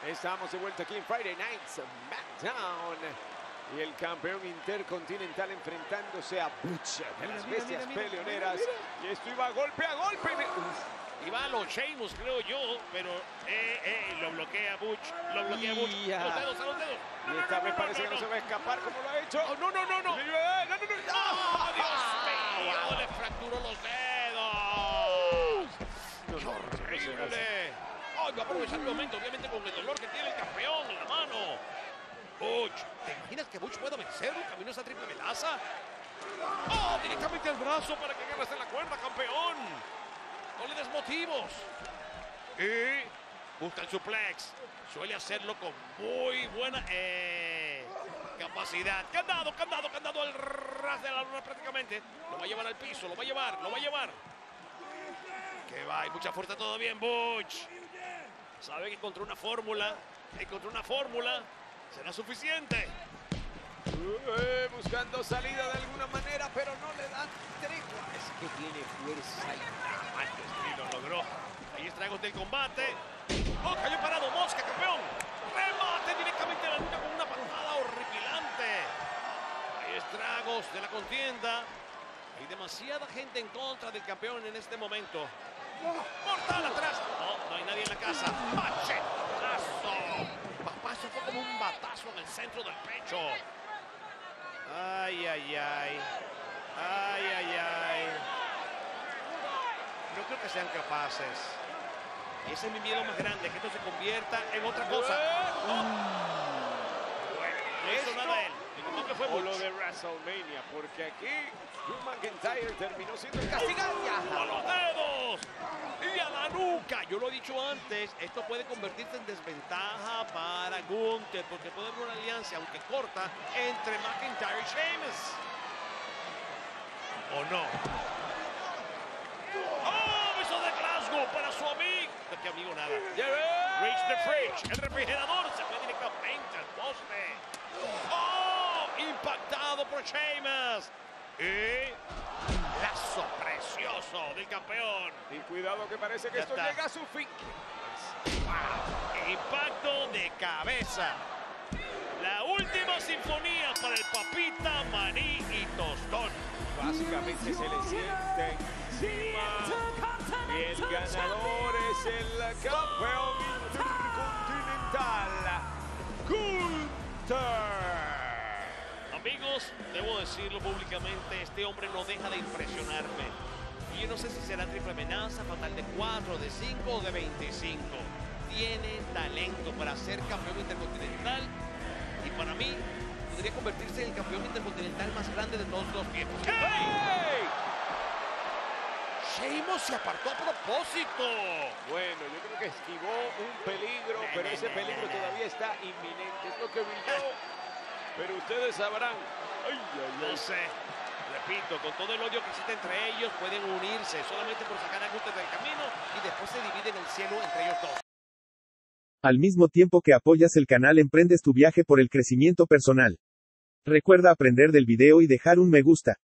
Estamos de vuelta aquí en Friday Night SmackDown. Y el campeón intercontinental enfrentándose a Butch de las bestias peleoneras. Y esto iba golpe a golpe. Iba a los Sheamus, creo yo, pero lo bloquea Butch. Lo bloquea Butch. A los dedos, a los dedos. Y esta vez parece que no se va a escapar como lo ha hecho. Oh, no. ¡Oh, Dios mío! Le fracturó los dedos. ¡Qué horrible! ¡Ay, va a aprovechar el momento, obviamente, con el dolor que tiene el campeón en la mano! Butch, ¿te imaginas que Butch pueda vencerlo camino a esa triple amenaza? ¡Oh! Directamente al brazo para que agarres en la cuerda, campeón. No le des motivos. Y busca el suplex. Suele hacerlo con muy buena capacidad. Candado al ras de la luna prácticamente. Lo va a llevar al piso, lo va a llevar. Que va, hay mucha fuerza todavía en Butch. Sabe que encontró una fórmula. Será suficiente. Buscando salida de alguna manera, pero no le dan tregua. Es que tiene fuerza y tamaño. Y lo logró. Hay estragos del combate. ¡Oh, cayó parado! ¡Mosca, campeón! ¡Remate directamente a la nuca con una patada horripilante! Hay estragos de la contienda. Hay demasiada gente en contra del campeón en este momento. ¡Mortal atrás! No hay nadie en la casa. ¡Machetazo! Papá, eso fue como un batazo en el centro del pecho. Ay. No creo que sean capaces. Y ese es mi miedo más grande, que esto se convierta en otra cosa. Bueno, no hizo nada él. El que fue o lo de WrestleMania, porque aquí Drew McIntyre terminó siendo el castigado. ¡A los dedos! ¡Y a la nuca! Yo lo he dicho antes, esto puede convertirse en desventaja para Gunther, porque puede haber una alianza, aunque corta, entre McIntyre y Sheamus. ¿O no? ¡Oh! ¡Beso de Glasgow para su amigo! ¿De qué amigo nada? Reach the fridge. El refrigerador se fue directamente al poste. ¡Oh! Impactado por Sheamus. Y lazo precioso del campeón. Y cuidado que parece que esto llega a su fin. ¡Wow! Impacto de cabeza. La última sinfonía para el papita, maní y tostón. Básicamente se le siente encima. Y el ganador es el campeón intercontinental, Gunther. Amigos, debo decirlo públicamente, este hombre no deja de impresionarme. Y yo no sé si será triple amenaza, fatal de 4, de 5 o de 25. Tiene talento para ser campeón intercontinental. Y para mí, podría convertirse en el campeón intercontinental más grande de todos los tiempos. ¡Hey! Sheamus se apartó a propósito. Bueno, yo creo que esquivó un peligro, pero ese peligro todavía está inminente. Es lo que brilló. Pero ustedes sabrán. No sé. Repito, con todo el odio que existe entre ellos, pueden unirse solamente por sacar a Gunther del camino y después se dividen el cielo entre ellos dos. Al mismo tiempo que apoyas el canal, emprendes tu viaje por el crecimiento personal. Recuerda aprender del video y dejar un me gusta.